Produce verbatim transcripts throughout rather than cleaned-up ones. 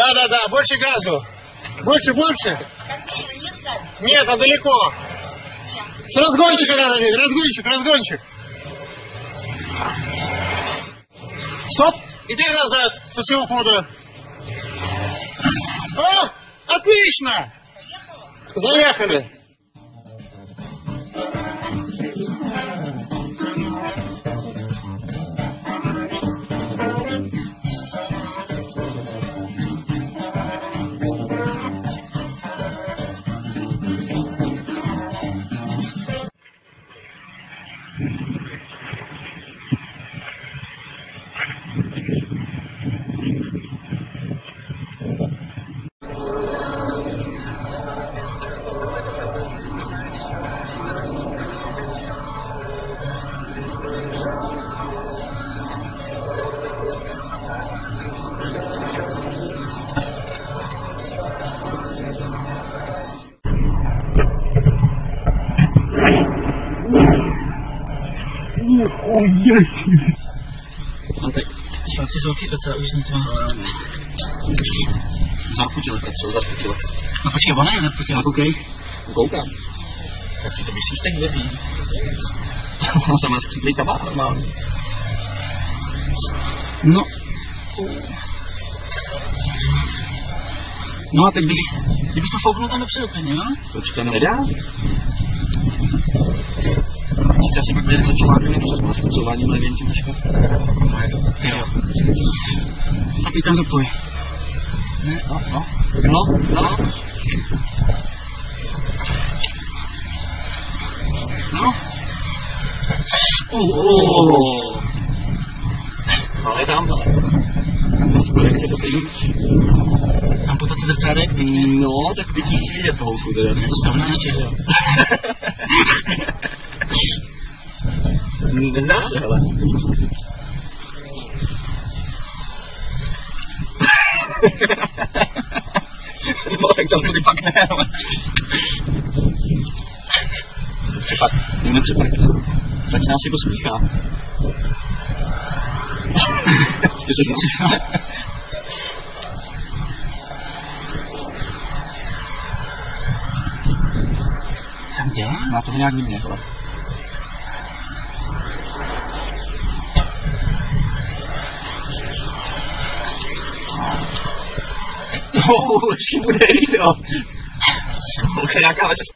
Да, да, да, больше газу. Больше, больше. Нет, а далеко. С разгончика надо, разгончик, разгончик. Стоп. Теперь назад, со всего хода. О, отлично. Заехали. No tak, chlapci jsou taky docela úžasný třeba. Zarputilec, jsou zarputilec. No počkej, ona je zarputilec. Koukej. Koukám. Tak si to myslíš tak blbý. Ono tam má skrytlý kabát normálně. No. No a teď bych, kdybych to fouknul tam dopředu klidně, jo? To určitě nedá. Chci asi pak tady za čovákem, protože má zkucováním levěn tím neškat. No je to, ty jo. A ty tam zapoj. Ne, no, no, no, no. No. Oh, oh. Ale tam, ale. Kolik se to sedí? Amputace zrcádek? No, tak teď chci vidět toho housku teda. Je to srovná ještě, že jo? Nezdá se, hele. No, tak tam tudy pak ne, ale. Přepad, s tím nepřepad. Začíná si to smíchá. Ty se znáš. Co tam dělá? Má to nějak divně, hele. Oh, ještě bude jít, jo. Ok, nějaká vec.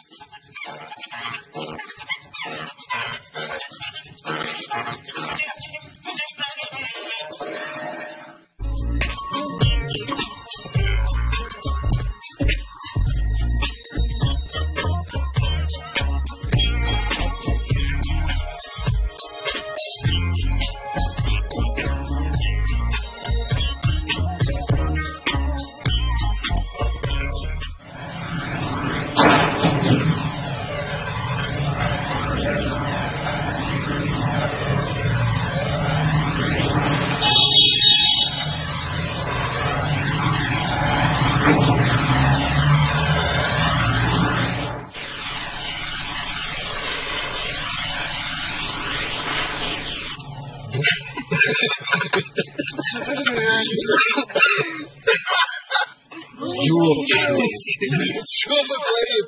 Что он творит?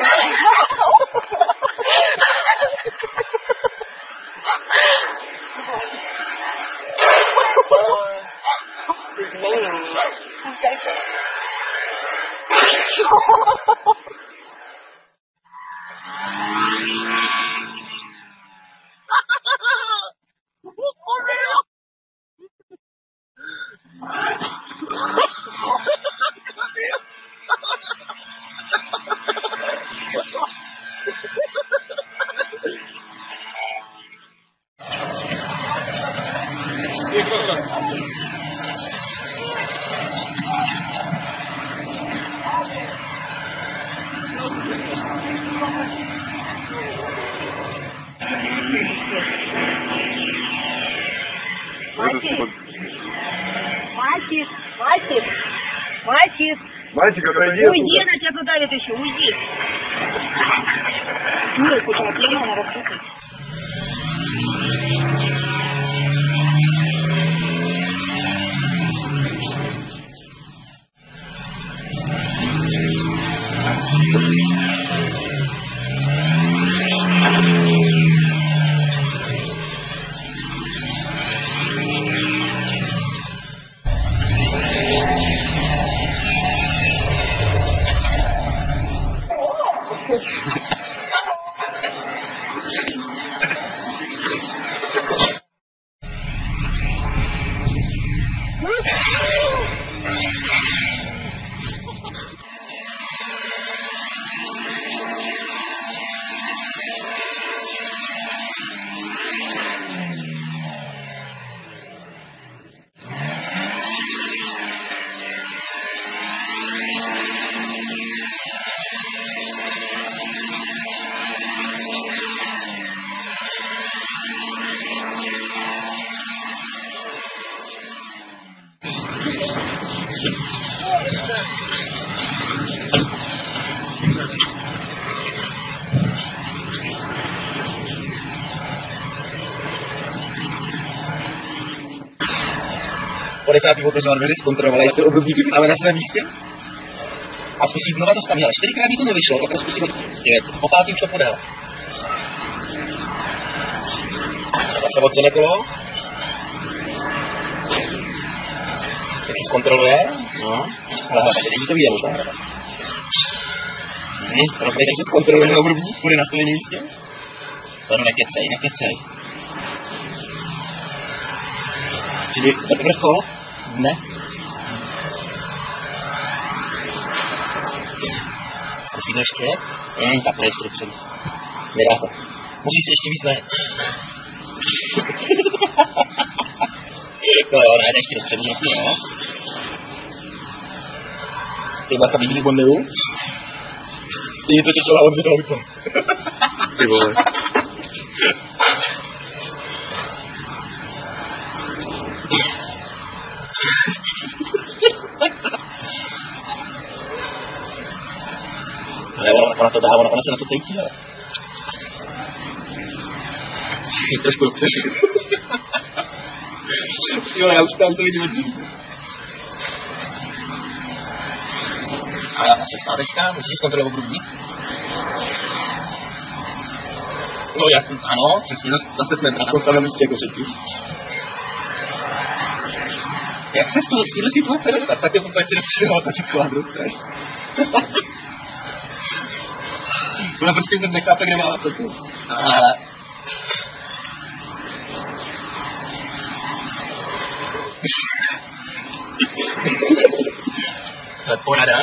Мальчик, мальчик, мальчик, мальчик. Мальчик, отойди. Уйди, она тебя подавит еще, уйди. Ну, куда тема, она распутает. po desátý otevřela dveře, zkontrolovala, jestli obrubníky stále na svém místě. A zkusí znova to vstavit, ale čtyřikrát jí to nevyšlo, tak zkusí to dělat. Po pátý už to podala. Zase otřeme kolo. Tak si zkontroluje. No. Ale hlavně, teď to vyjde možná hrabat. Nic, protože se zkontroluje na obrubník, bude na stejném místě. No nekecej, nekecej. Čili tak vrchol? Ne. Zkusí to ještě? Hmm, takhle ještě dopředu. Nedá to. Musíš si ještě víc ne. No jo, najde ještě dopředu, no. Ty bacha bílý bondiu. Ty je to čečela od toho výkonu. Ty vole. Ale ona, ona to dá, ona, ona se na to cítí, ale. Trošku dobře. Jo, já už tam to vidím dřív. A já zase zpátečka, musíš zkontrolovat obrubník. No jasný, ano, přesně, zase jsme na postavili místě jako předtím. Jak se z toho, z téhle situace dostat? Tak je vůbec si nepřijela točit kvádru strašně. Ona prostě vůbec nechápe, kde má to tu. Ale... To je porada.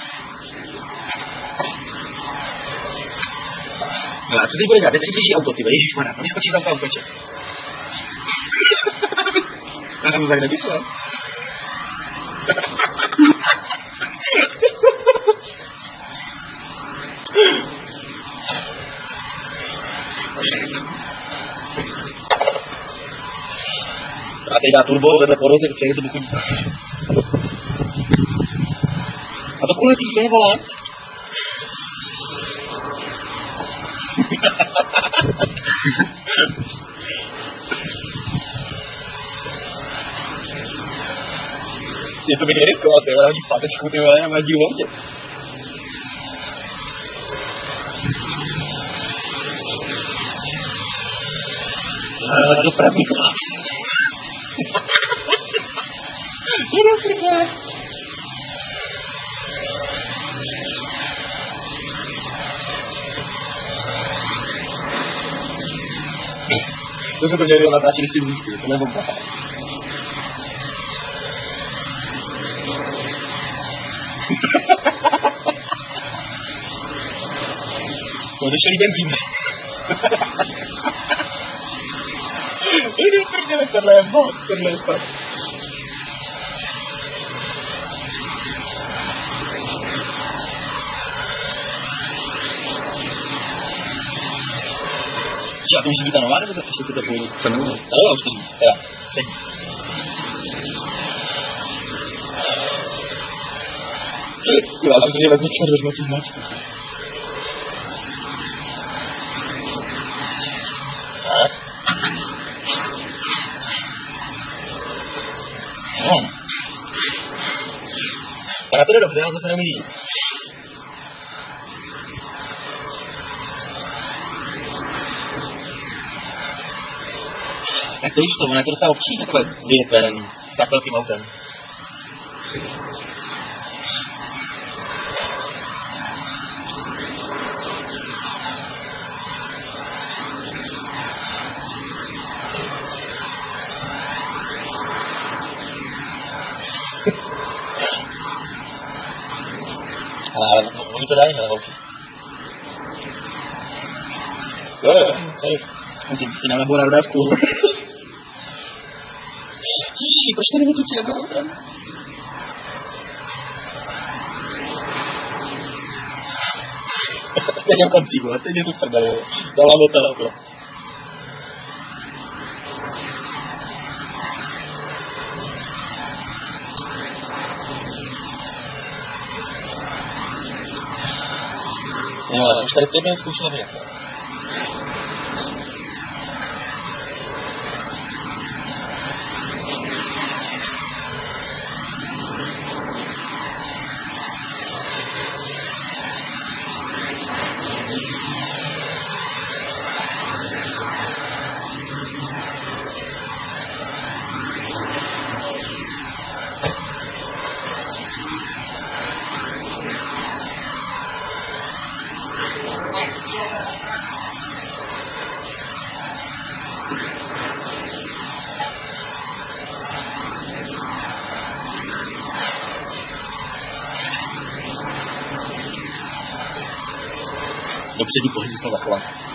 No a co teď bude dělat? Teď si běží auto, ty vole, ježišmarja, no vyskočí z auta autoček. Já jsem to tak nemyslel. A teď dá turbo, vedle poroze, všechny to buchudí. A to kuletý je volant. Je to bych neriskoval, ty vole, hodí zpátečku, ty vole, má díl v autě. Ale dopravní kolaps. Je dobré. To se to měli natáčet ještě vzíčku, to nebo pachá. To odešelý benzín. Jdu prdele, tohle je bod, tohle je fakt. A to musí být ta nová, nebo to ještě si to půjdu? To nová. Ta nová už to ří, teda, sedí. Ty vás, že vezmi červenou tu značku. Tak. No. A na to jde dobře, ale zase neumí jít. Tak to víš co, ono je to docela obtížné takhle vyjet ven s tak velkým autem. Ale no, oni to dají, ale holky. Jo, jo, jo, ty, ty nám nebylo na dodávku. Ježiši, proč to nevytočí na druhou stranu? Teď je koncí, vole, teď je tu prdeli, dala motala, vole. Jo, ale už tady pět minut zkoušela vyjet. do přední pohybu jsme zachovat.